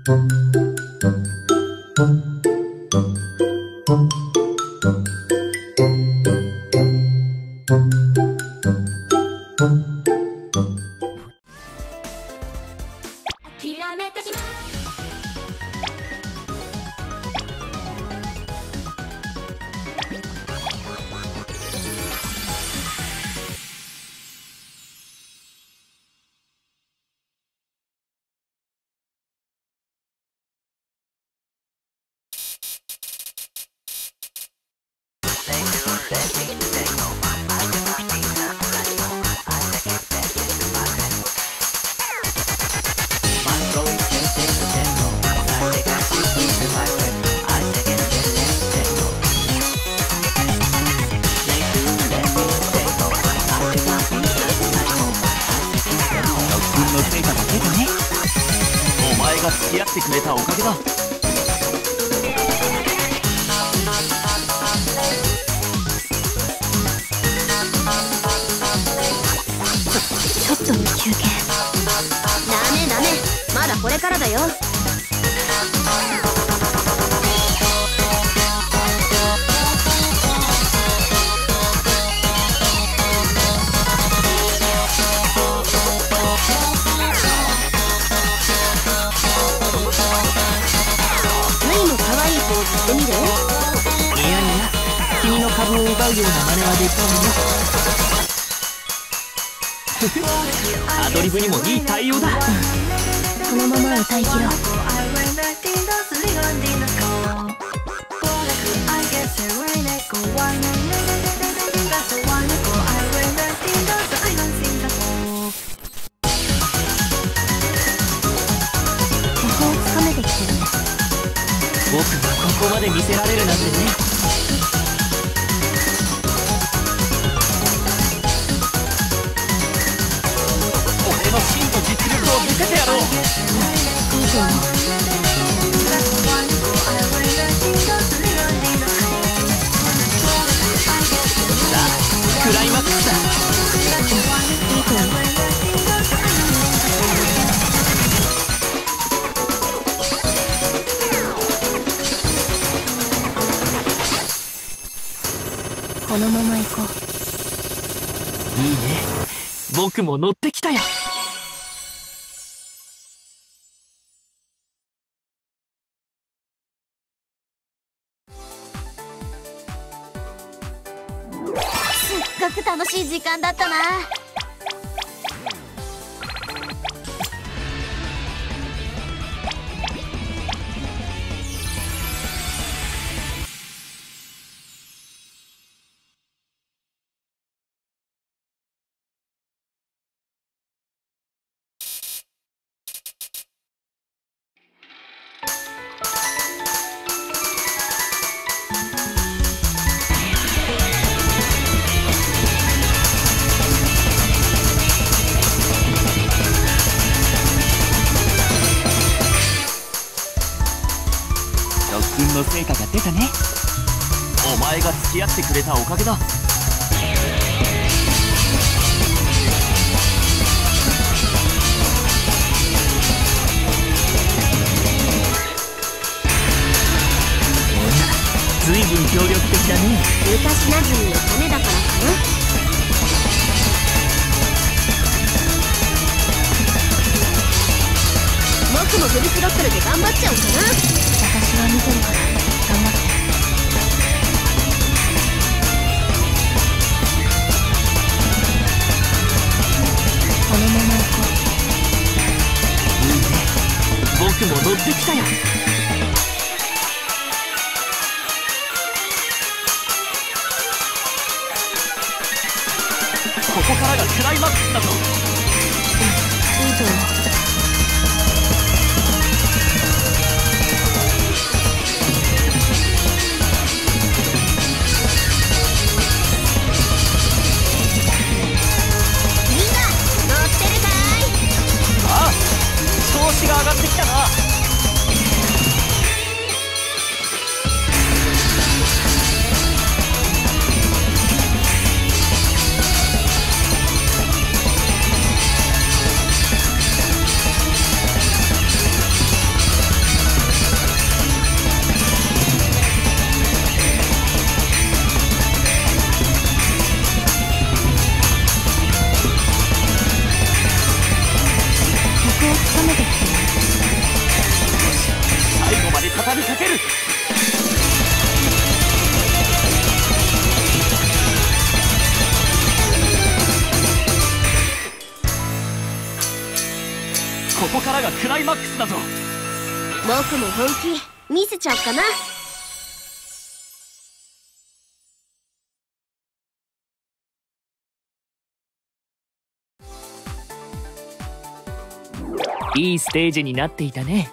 付き合ってくれたおかげだ。 ちょっとの休憩。ダメダメ、まだこれからだよ。いやいや、君の株を奪うような真似はできないよ。アドリブにもいい対応だ。このまま歌い切ろう。ここをつかめてきてるね。僕がここまで見せられるなんてね。俺の真の実力を見せてやろう。いいと思う。さあ、クライマックスだ。いいと思う。このまま行こう。いいね、僕も乗ってきたよ。すっごく楽しい時間だったな。特訓の成果が出たね。お前が付き合ってくれたおかげだ。ずいぶん協力的だね。昔なじみのためだからかな。僕もフルスロットルで頑張っちゃおうかな。私は見てるから頑張って。このまま行こう。いいね、僕も乗ってきたよ。ここからがクライマックスだぞ。いいと思う。調子が上がってきたな。 ライマックスだぞ。 僕も本気見せちゃおっかな。 いいステージになっていたね。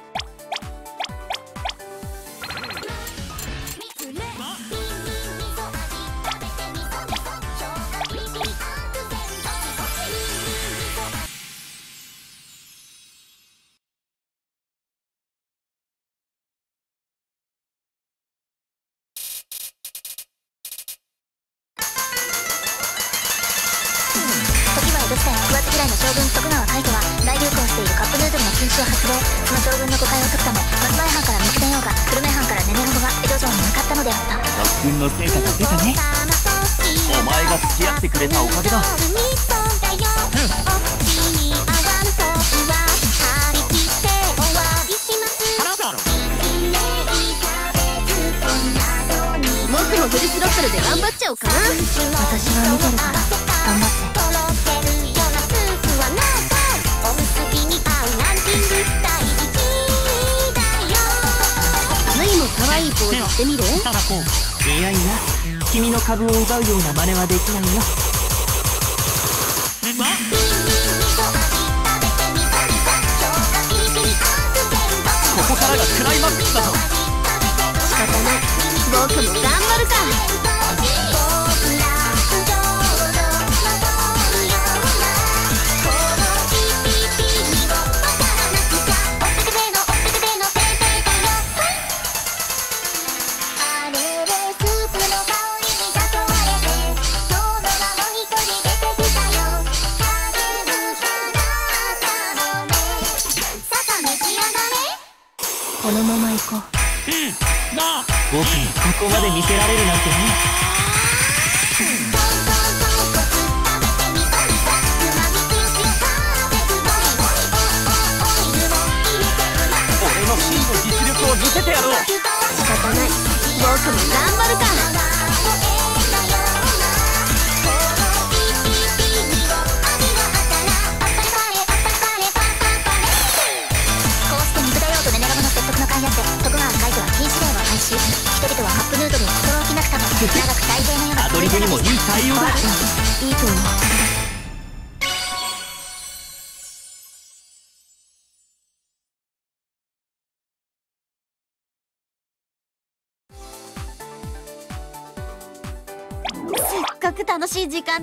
時は江戸時代、食わず嫌いの将軍徳川海人は大流行しているカップヌードルの禁止を発動。その将軍の誤解を解くため、松前藩から三船洋が、久留米藩からネネロゴが江戸城に向かったのであった。 特訓の成果が出たね。お前が付き合ってくれたおかげだ。 僕もフルスロットルで頑張っちゃおうかな。 私は見てるから頑張って。 ぬいも可愛いポーズしてみる？ いやいや、君の株を奪うような真似はできないよ。ここからがクライマックスだぞ。 仕方ない、僕も頑張るか。 このまま行こう。 僕にここまで見せられるなんてね。俺の真の実力を見せてやろう。 仕方ない、僕も頑張るか。 人々はカップヌードルに心置きなくため、長く大勢のようなアドリブにもいい対応だ。 いいと思う。 せっかく楽しい時間。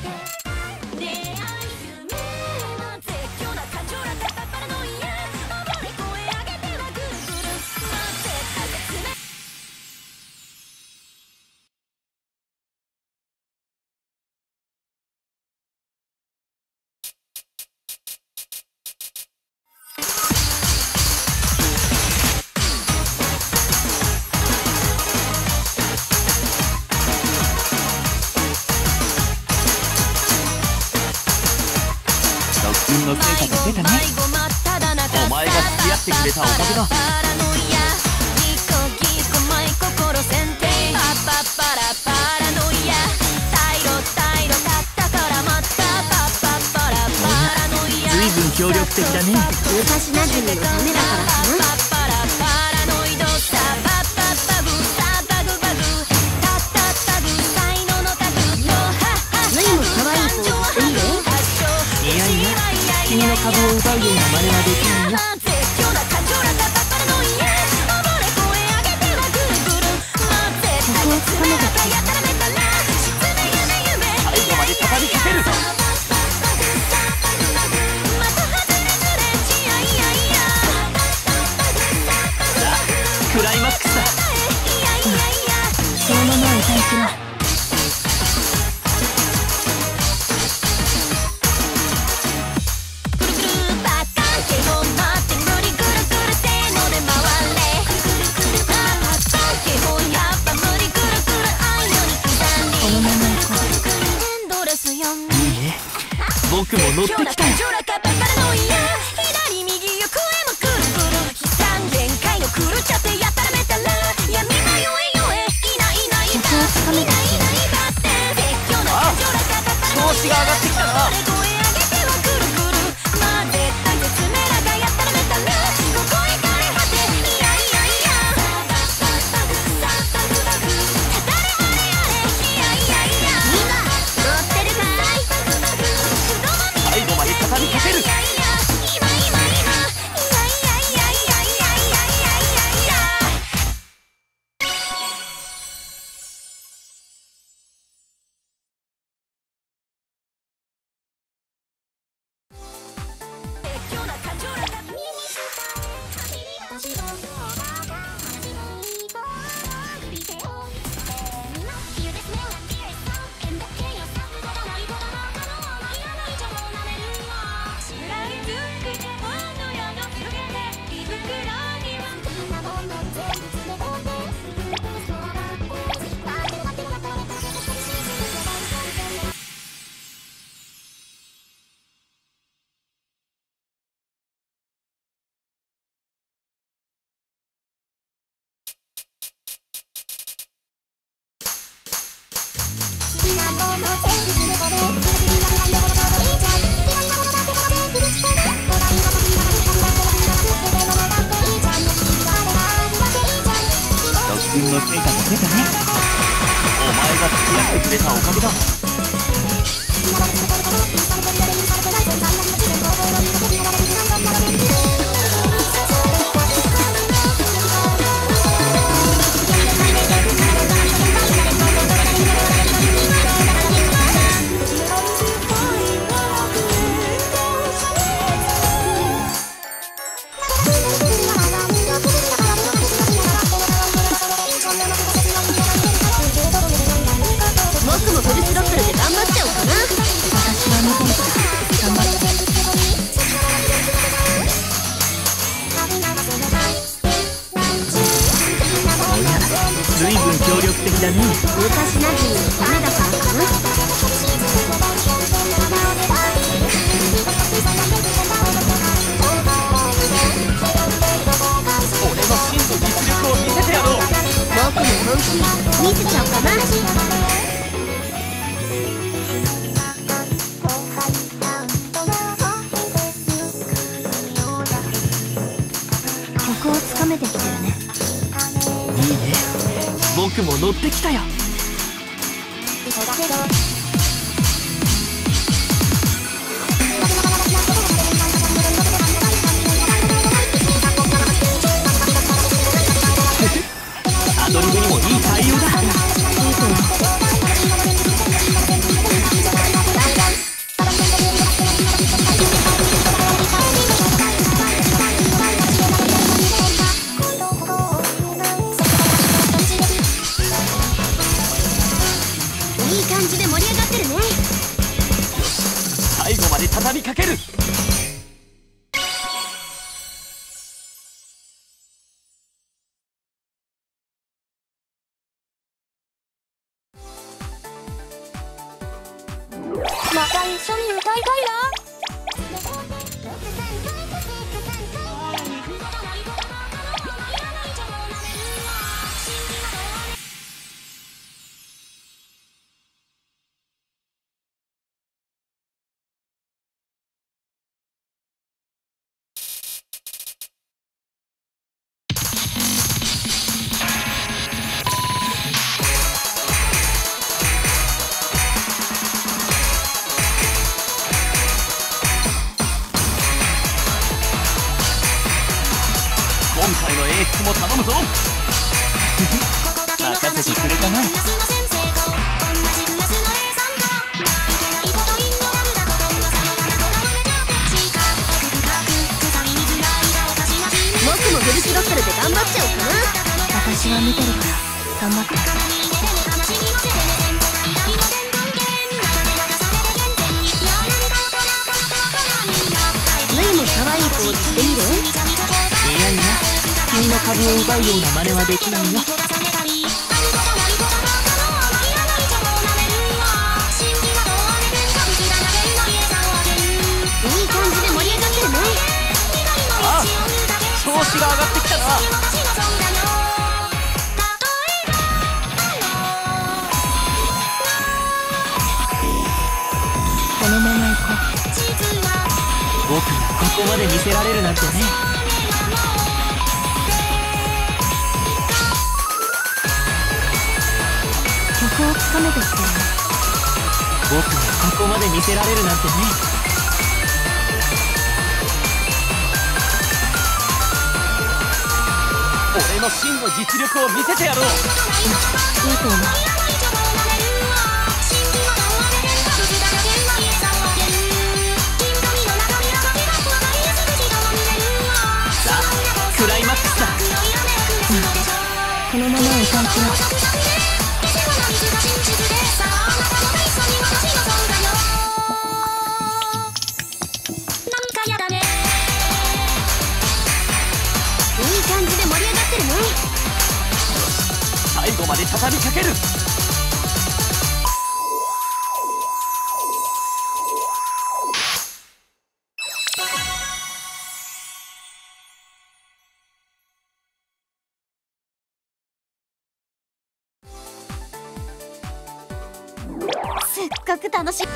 特訓の成果が出たね。お前が付き合ってくれたおかげだ。随分協力的だね。 昔なじみのためだからかな。ぬいも可愛いポーズしてみる？ いやいや、君の株を奪うような真似はできないよ。 ここをつかめば最後まで畳みかけるぞ。クライマックスだ。 そのまま歌い切ろう。 僕も乗ってきたよ。調子が上がってきたな。 軍の成果が出たね。お前が付き合ってくれたおかげだ。 僕もフルスロットルで頑張っちゃおうかな。私は見てるから頑張って。 おや、随分協力的だね。 昔なじみのためだからかな。 俺の真の実力を見せてやろう。 僕も本気見せちゃおうかな。曲をつかめてきてるね。 いいね、僕も乗ってきたよ。アドリブにもいい対応だ。 いい感じで盛り上がってるね。 最後まで畳みかける。 また一緒に歌いたいな。 今回の演出も頼むぞ。任せてくれたな。 僕もフルスロットルで頑張っちゃおうかな。私は見てるから頑張って。メイも可愛いポーズしてみる？ いやいや、君の株を奪うような真似はできないよ。 いい感じで盛り上がってるね。 ああ、調子が上がってきたな。 このまま行こう。 僕がここまで見せられるなんてね。 曲をつかめてきてるね。 僕がここまで見せられるなんてね。俺の真の実力を見せてやろう。 いいと思う。 さあ、クライマックスだ。 このまま歌い切ろう。いい感じで盛り上がってるね。 最後まで畳みかける。 せっかく楽しい。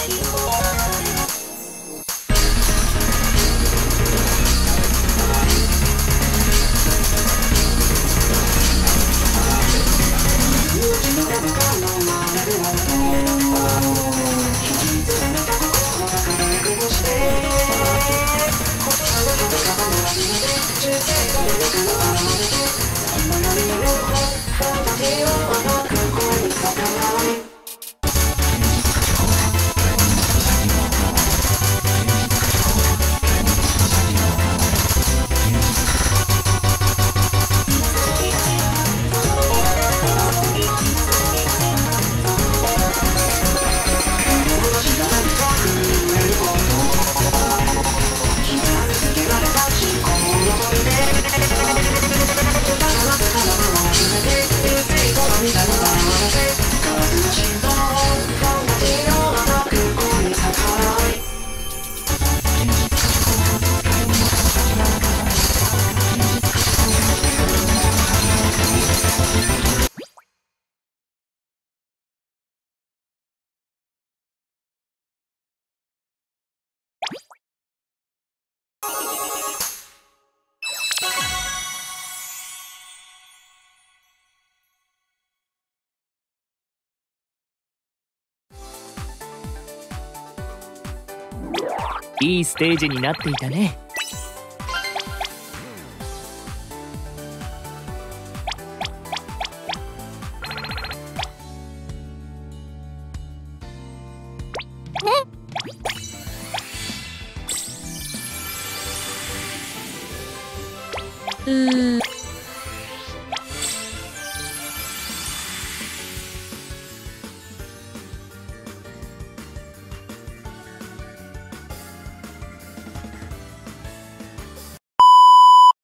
いいステージになっていたね。 ね。